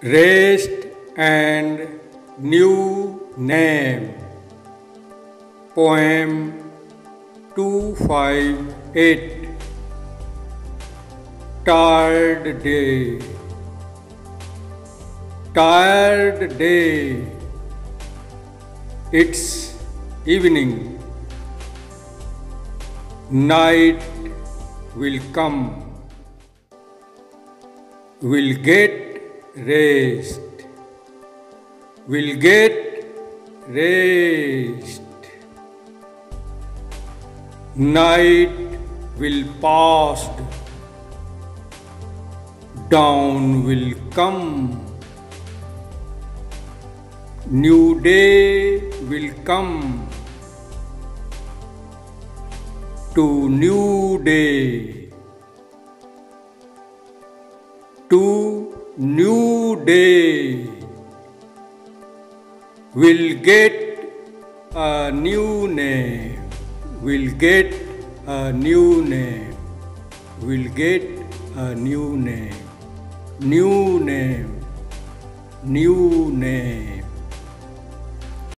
Rest and New Name. Poem 258. Tired day, tired day, it's evening, night will come, we'll get rest, we'll get rest. Night will pass, dawn will come, new day will come, to new day, to new day, we'll get a new name, we'll get a new name, we'll get a new name, new name, new name.